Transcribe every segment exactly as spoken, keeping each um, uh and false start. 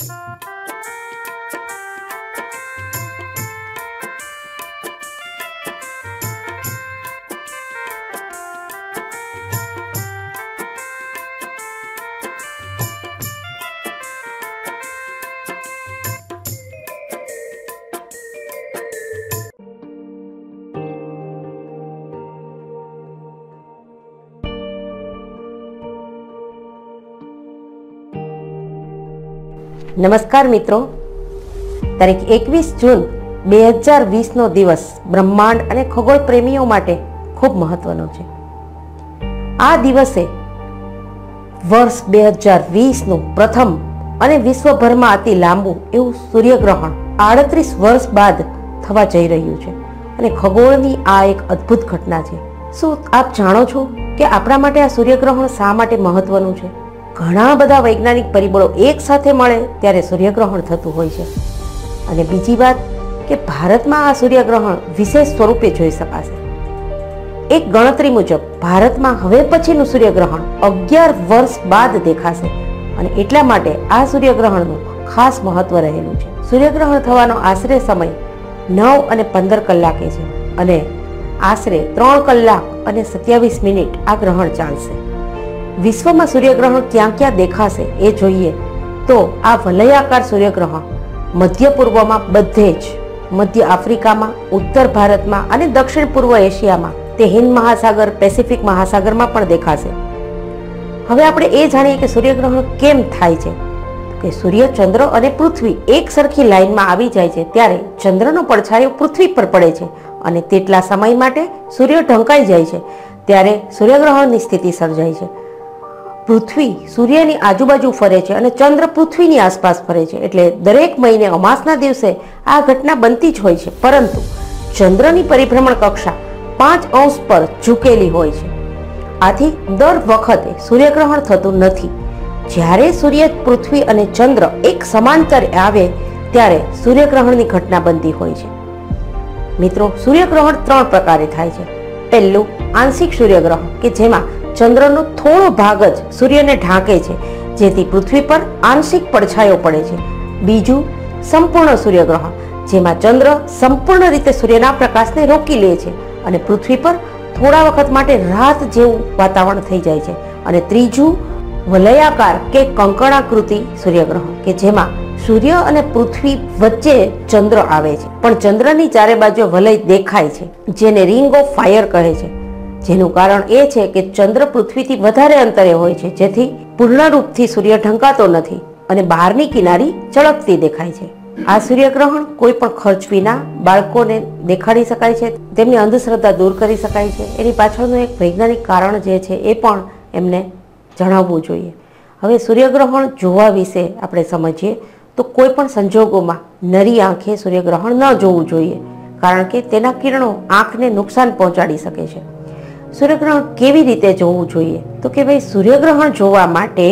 નમસ્કાર મિત્રો, તારીખ એકવીસ જૂન બે હજાર વીસનો દિવસ બ્રહ્માંડ અને ખગોળ પ્રેમીઓ માટે ખૂબ મહત્વનો છે. આ દિવસે વર્ષ બે હજાર વીસનું પ્રથમ અને વિશ્વભરમાં અતિ લાંબુ એવું સૂર્યગ્રહણ આડત્રીસ વર્ષ બાદ થવા જઈ રહ્યું છે અને ખગોળની આ એક અદ્ભુત ઘટના છે. શું આપ જાણો છો કે આપણા માટે આ સૂર્યગ્રહણ શા માટે મહત્વનું છે? ઘણા બધા વૈજ્ઞાનિક પરિબળો એક સાથે મળે ત્યારે સૂર્યગ્રહણ થતું હોય છે. અને બીજી વાત કે ભારતમાં આ સૂર્યગ્રહણ વિશેષ સ્વરૂપે જોઈ શકાશે. એક ગણતરી મુજબ ભારતમાં હવે પછીનું સૂર્યગ્રહણ અગિયાર વર્ષ બાદ દેખાશે અને એટલા માટે આ સૂર્યગ્રહણનું ખાસ મહત્વ રહેલું છે. સૂર્યગ્રહણ થવાનો આશરે સમય નવ અને પંદર કલાકે છે અને આશરે ત્રણ કલાક અને સત્યાવીસ મિનિટ આ ગ્રહણ ચાલશે. વિશ્વમાં સૂર્યગ્રહણ ક્યાં ક્યાં દેખાશે એ જોઈએ તો આ વલયાકાર સૂર્યગ્રહણ મધ્ય પૂર્વમાં બધે જ, મધ્ય આફ્રિકામાં, ઉત્તર ભારતમાં અને દક્ષિણ પૂર્વ એશિયામાં, તે હિન્દ મહાસાગર, પેસિફિક મહાસાગરમાં પણ દેખાશે. હવે આપણે એ જાણીએ કે સૂર્યગ્રહણ કેમ થાય છે. કે સૂર્ય, ચંદ્ર અને પૃથ્વી એક સરખી લાઈનમાં આવી જાય છે ત્યારે ચંદ્રનો પડછાયો પૃથ્વી પર પડે છે અને તેટલા સમય માટે સૂર્ય ઢંકાઈ જાય છે ત્યારે સૂર્યગ્રહણની સ્થિતિ સર્જાય છે. પૃથ્વી સૂર્યની આજુબાજુ ફરે છે અને ચંદ્ર પૃથ્વીની આસપાસ ફરે છે એટલે દરેક મહિને અમાસના દિવસે આ ઘટના બનતી જ હોય છે. પરંતુ ચંદ્રની પરિભ્રમણ કક્ષા પાંચ અંશ પર ઝૂકેલી હોય છે. આથી દર વખતે સૂર્યગ્રહણ થતું નથી. જ્યારે સૂર્ય, પૃથ્વી અને ચંદ્ર એક સમાંતર આવે ત્યારે સૂર્યગ્રહણની ઘટના બનતી હોય છે. મિત્રો, સૂર્યગ્રહણ ત્રણ પ્રકારે થાય છે. પહેલું આંશિક સૂર્યગ્રહણ કે જેમાં ચંદ્રનો થોડો ભાગ જ સૂર્યને ઢાંકે છે જેથી પૃથ્વી પર આંશિક પડછાયો પડે છે. બીજું સંપૂર્ણ સૂર્યગ્રહણ જેમાં ચંદ્ર સંપૂર્ણ રીતે સૂર્યના પ્રકાશને રોકી લે છે અને પૃથ્વી પર થોડા વખત માટે રાત જેવું વાતાવરણ થઈ જાય છે. અને ત્રીજું વલયાકાર કે કંકણાકૃતિ સૂર્યગ્રહણ કે જેમાં સૂર્ય અને પૃથ્વી વચ્ચે ચંદ્ર આવે છે પણ ચંદ્રની ચારે બાજુ વલય દેખાય છે જેને રિંગ ઓફ ફાયર કહે છે. જેનું કારણ એ છે કે ચંદ્ર પૃથ્વીથી વધારે અંતરે હોય છે જેથી પૂર્ણ રૂપથી સૂર્ય ઢંકાતો નથી અને બહારની કિનારી ચળકતી દેખાય છે. આ સૂર્યગ્રહણ કોઈ પણ ખર્ચ વિના બાળકોને દેખાડી શકાય છે, તેમની અંધશ્રદ્ધા દૂર કરી શકાય છે. એની પાછળનું એક વૈજ્ઞાનિક કારણ જે છે એ પણ એમને જણાવવું જોઈએ. હવે સૂર્યગ્રહણ જોવા વિશે આપણે સમજીએ તો કોઈ પણ સંજોગોમાં નરી આંખે સૂર્યગ્રહણ ન જોવું જોઈએ કારણ કે તેના કિરણો આંખને નુકસાન પહોંચાડી શકે છે. સૂર્યગ્રહણ કેવી રીતે જોવું જોઈએ તો કે ભાઈ સૂર્યગ્રહણ જોવા માટે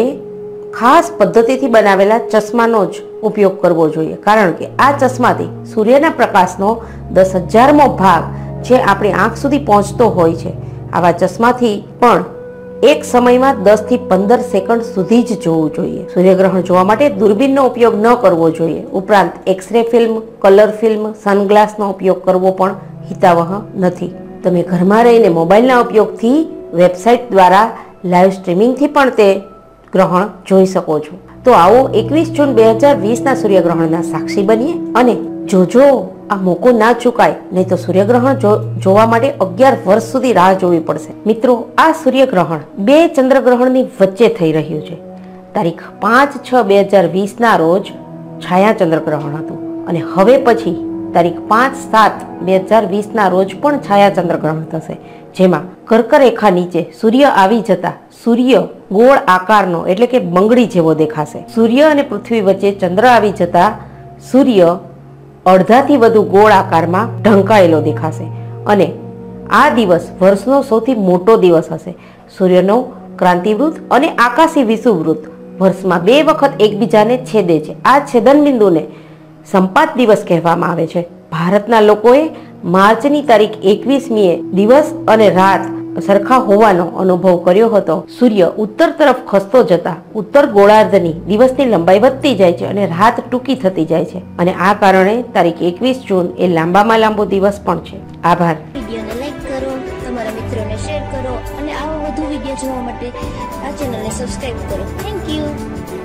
ખાસ પદ્ધતિથી બનાવેલા ચશ્માનો જ ઉપયોગ કરવો જોઈએ કારણ કે આ ચશ્માથી સૂર્યના પ્રકાશનો દસ હજારમો ભાગ જે આપણી આંખ સુધી પહોંચતો હોય છે. આવા ચશ્માથી પણ એક સમયમાં દસ થી પંદર સેકન્ડ સુધી જ જોવું જોઈએ. સૂર્યગ્રહણ જોવા માટે દૂરબીનનો ઉપયોગ ન કરવો જોઈએ. ઉપરાંત એક્સરે ફિલ્મ, કલર ફિલ્મ, સનગ્લાસનો ઉપયોગ કરવો પણ હિતાવહ નથી. તમે ઘરમાં રહીને મોબાઈલના ઉપયોગથી વેબસાઇટ દ્વારા લાઈવ સ્ટ્રીમિંગથી પણ તે ગ્રહણ જોઈ શકો છો. તો આવો એકવીસ જૂન બે હજાર વીસના સૂર્યગ્રહણના સાક્ષી બનીએ અને જોજો આ મોકો ના ચૂકાય, નહીં તો સૂર્યગ્રહણ જોવા માટે અગિયાર વર્ષ સુધી રાહ જોવી પડશે. મિત્રો, આ સૂર્યગ્રહણ બે ચંદ્રગ્રહણની વચ્ચે થઈ રહ્યું છે. તારીખ પાંચ છ બે હજાર વીસના રોજ છાયા ચંદ્રગ્રહણ હતું અને હવે પછી તારીખ પાંચ સાત બે હજાર વીસના રોજ પણ છાયા ચંદ્રગ્રહણ થશે જેમાં કર્કરેખા નીચે સૂર્ય આવી જતા સૂર્ય ગોળ આકારનો એટલે કે બંગડી જેવો દેખાશે. સૂર્ય અને પૃથ્વી વચ્ચે ચંદ્ર આવી જતા સૂર્ય અડધાથી વધુ ગોળ આકારમાં ઢંકાયેલો દેખાશે અને આ દિવસ વર્ષનો સૌથી મોટો દિવસ હશે. સૂર્યનો ક્રાંતિવૃત્ત અને આકાશી વિષુવવૃત્ત વર્ષમાં બે વખત એકબીજાને છેદે છે. આ છેદન બિંદુને સંપાત દિવસ કહેવામાં આવે છે. ભારતના લોકોએ માર્ચની તારીખ એકવીસમીએ દિવસ અને રાત સરખા હોવાનો અનુભવ કર્યો હતો. સૂર્ય ઉત્તર તરફ ખસતો જતા ઉત્તર ગોળાર્ધની દિવસની લંબાઈ વધતી જાય છે અને રાત ટૂંકી થતી જાય છે અને આ કારણે તારીખ એકવીસ જૂન એ લાંબામાં લાંબો દિવસ પણ છે. આભાર. વિડીયોને લાઈક કરો, તમારા મિત્રોને શેર કરો અને આવા વધુ વિડીયો જોવા માટે આ ચેનલને સબસ્ક્રાઇબ કરો. Thank you.